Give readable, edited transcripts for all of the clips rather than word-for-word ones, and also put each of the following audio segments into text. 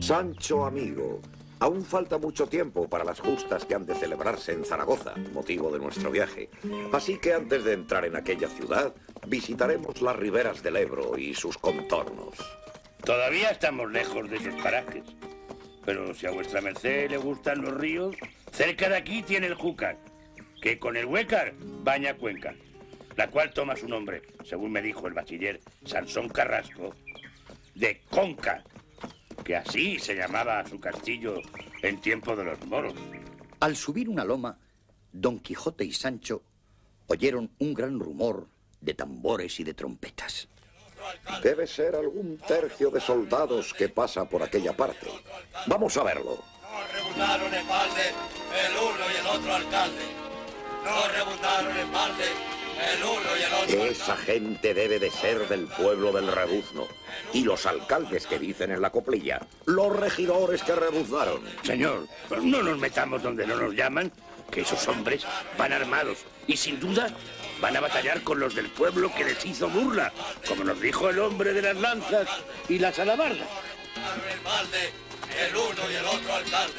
Sancho, amigo, aún falta mucho tiempo para las justas que han de celebrarse en Zaragoza, motivo de nuestro viaje. Así que antes de entrar en aquella ciudad, visitaremos las riberas del Ebro y sus contornos. Todavía estamos lejos de esos parajes. Pero si a vuestra merced le gustan los ríos, cerca de aquí tiene el Júcar, que con el Huécar baña Cuenca, la cual toma su nombre, según me dijo el bachiller Sansón Carrasco, de Conca, que así se llamaba su castillo en tiempo de los moros. Al subir una loma, Don Quijote y Sancho oyeron un gran rumor de tambores y de trompetas. Debe ser algún tercio de soldados que pasa por aquella parte. Vamos a verlo. No rebundaron en balde el uno y el otro alcalde. No rebundaron en balde el uno y el otro alcalde. Esa gente debe de ser del pueblo del Rebuzno. Y los alcaldes que dicen en la coplilla, los regidores que rebuznaron. Señor, no nos metamos donde no nos llaman, que esos hombres van armados y sin duda van a batallar con los del pueblo que les hizo burla, como nos dijo el hombre de las lanzas y las alabardas. El balde, el uno y el otro alcalde.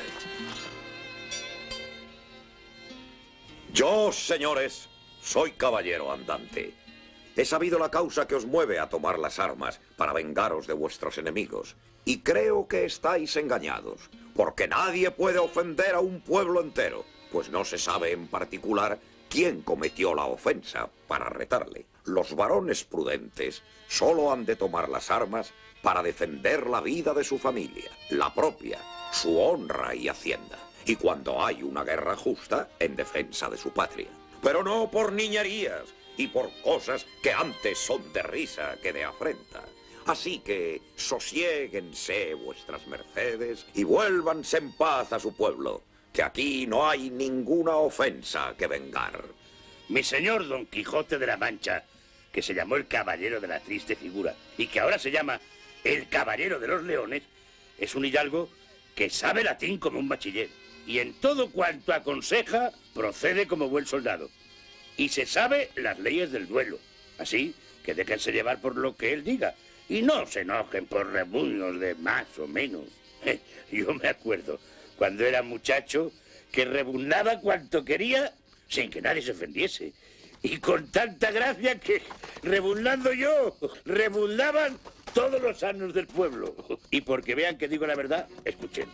Yo, señores, soy caballero andante. He sabido la causa que os mueve a tomar las armas para vengaros de vuestros enemigos. Y creo que estáis engañados, porque nadie puede ofender a un pueblo entero, pues no se sabe en particular quién cometió la ofensa para retarle. Los varones prudentes solo han de tomar las armas para defender la vida de su familia, la propia, su honra y hacienda. Y cuando hay una guerra justa, en defensa de su patria. Pero no por niñerías y por cosas que antes son de risa que de afrenta. Así que sosiéguense vuestras mercedes y vuélvanse en paz a su pueblo, que aquí no hay ninguna ofensa que vengar. Mi señor Don Quijote de la Mancha, que se llamó el Caballero de la Triste Figura y que ahora se llama el Caballero de los Leones, es un hidalgo que sabe latín como un bachiller y en todo cuanto aconseja procede como buen soldado. Y se sabe las leyes del duelo, así que déjense llevar por lo que él diga y no se enojen por rebuños de más o menos. Yo me acuerdo cuando era muchacho que rebuznaba cuanto quería sin que nadie se ofendiese. Y con tanta gracia que, rebuznando yo, rebuznaban todos los sanos del pueblo. Y porque vean que digo la verdad, escuchen.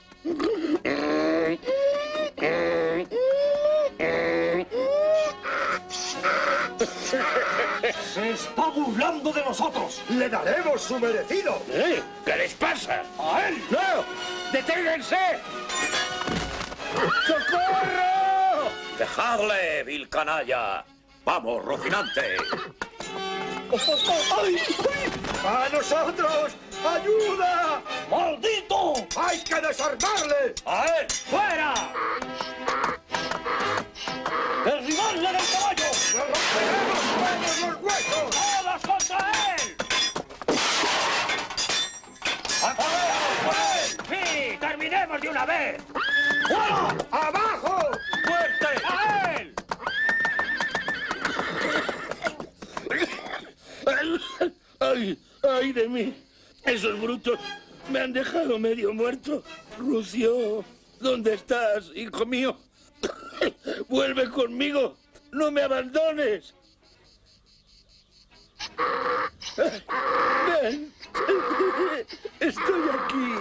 ¡Se está burlando de nosotros! ¡Le daremos su merecido! ¿Qué les pasa? ¡A él! ¡No! ¡Deténganse! ¡Socorro! ¡Dejadle, vil canalla! ¡Vamos, Rocinante! ¡Ay! ¡A nosotros! ¡Ayuda! ¡Maldito! ¡Hay que desarmarle! ¡A él! ¡Fuera! ¡Derribarle del caballo! ¡Le romperemos todos los huesos! ¡Todos contra él! ¡Acabemos con él! ¡Sí! ¡Terminemos de una vez! ¡Fuera! ¡Abajo! ¡Fuerte! ¡A él! ¡Ay! ¡Ay de mí! Esos brutos me han dejado medio muerto. Rucio, ¿dónde estás, hijo mío? ¡Vuelve conmigo! ¡No me abandones! ¡Ven! ¡Estoy aquí!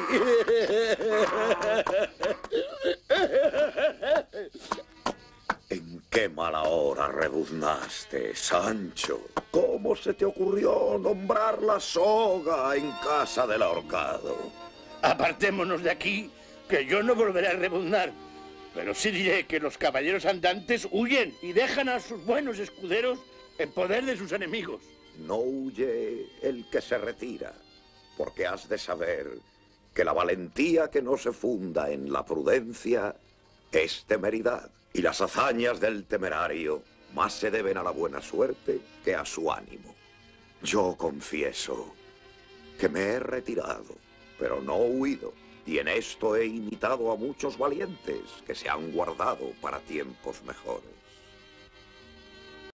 ¿En qué mala hora rebuznaste, Sancho? ¿Cómo se te ocurrió nombrar la soga en casa del ahorcado? Apartémonos de aquí, que yo no volveré a rebuznar. Pero sí diré que los caballeros andantes huyen y dejan a sus buenos escuderos en poder de sus enemigos. No huye el que se retira, porque has de saber que la valentía que no se funda en la prudencia es temeridad, y las hazañas del temerario más se deben a la buena suerte que a su ánimo. Yo confieso que me he retirado, pero no huido, y en esto he imitado a muchos valientes que se han guardado para tiempos mejores.